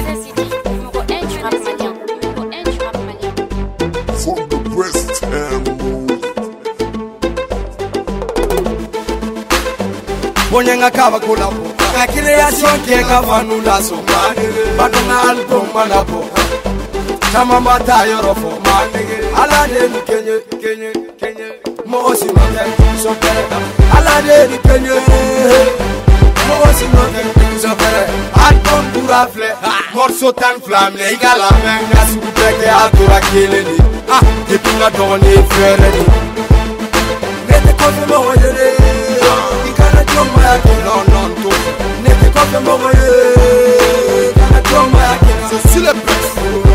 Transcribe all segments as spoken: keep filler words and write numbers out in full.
Bonyenga kaba kulapo ka creation ke ka vanula so badona album malapo chama mata yorofo manege ala de kenye kenye kenye mo si no ke so pere ala de kenye mo si no ke so pere album dura fle morceau tan flamme le igala menga su peke atura keleni ah je tunga doni frère ni nete ko mo wajere Maya non non tout n'était pas comme moi c'est sur le presse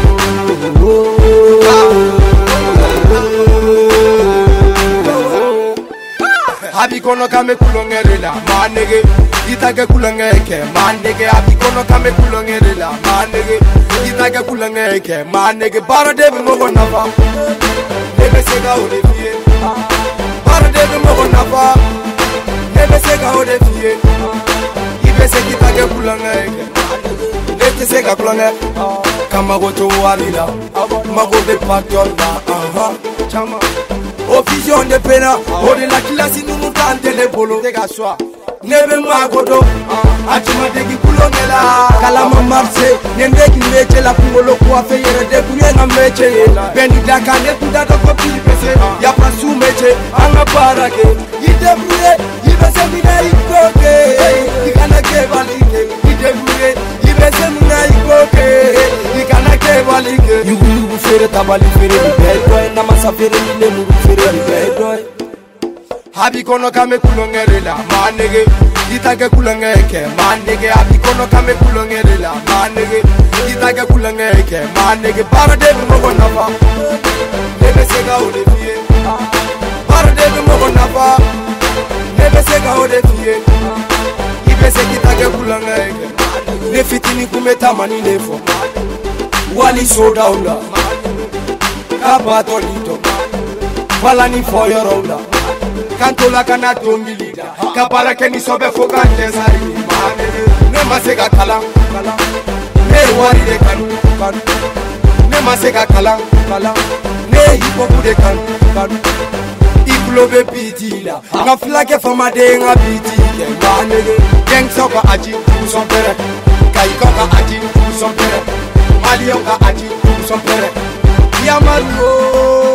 Abi kono kame kulongere la manege itage kulongeke manege abi kono kame kulongere la manege itage kulongeke manege bara de mo nafa debe sega odefie bara de mo nafa Nebe sega ode fie Ibe segi tage kulanga eke Nete sega kulanga Kama goto walila Mago be patolda Aha Chama O vision de pena Ode la kilasi nunu kante de bolo Tega soa Nebe mwa godo Achima degi kulongela Kalama marse Nendegi meche la kungolo kwa fe Yere de kunyenga meche Bendi daka netu dada kopi pese Ya pasu meche Anga parake Ide bruye Ibese mina ikoke Ikana kebalike Ide bruye Ibese mina ikoke Ikana kebalike Yugu yugu fere tabali fere Libedoy Namasa fere lile muru fere Libedoy Habi kono kame kulongere la manege Itage kulongeke manege Habi kono kame kulongere la manege Itage kulongeke manege Bara debi mogo nafa Nebe sega ode fie Bara debi mogo nafa Nebe sega ode fie Ibe segi tage kulongeke Ne fitini kumeta mani nefo Wali soda ula Kabato lito Wala ni foyo rola Kantola kana tongilida Kabara keni sobe foka tesari Ne masega kalang Ne wari de kan Ne masega kalang Ne hipopu de kan Iklobe pitila Nga flake fama de nga pitike Geng soka aji Son pere Kaikoka aji Son pere Malionka aji Son pere Yamaru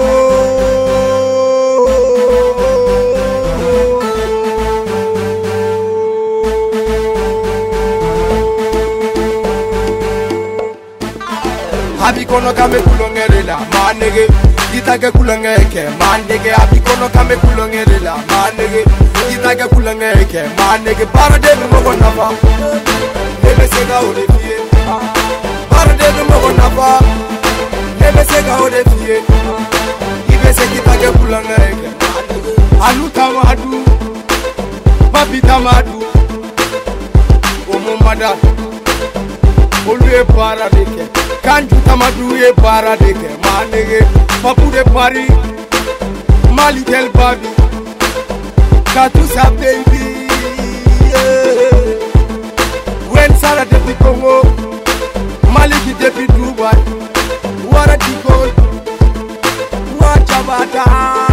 Abi kono kame kulongere la manege Itage kulongeke manege Abi kono kame kulongere la manege Itage kulongeke manege Bara debi mogo nafa Nebe sega ode fie Bara debi mogo nafa Nebe sega ode fie Ibe segi tage kulongeke Anu tamadu Papi tamadu Omo mada Olu e para deke Kanju tamadu e para deke Manege Papu de Paris Mali del babi Katusa baby yeah. When Sarah depi Congo Maliki depi Dubai Wara dikol Wachabata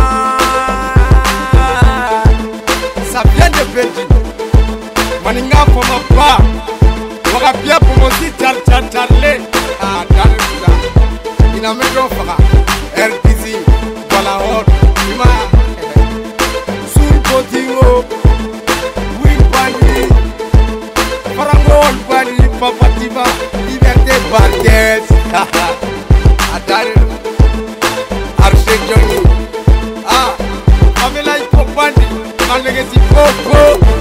Ça vient de Belgique Maninga foma pa Waka pia pomosi tar tar tarle Ah dalisa Ina metro faka R P C Wala hot Ima Sul Potingo Win Bani Farango Wal Bani Papa Tiva Liberté Barquez Atare Arche Johnny Ah Amela Ipopani Malege si Popo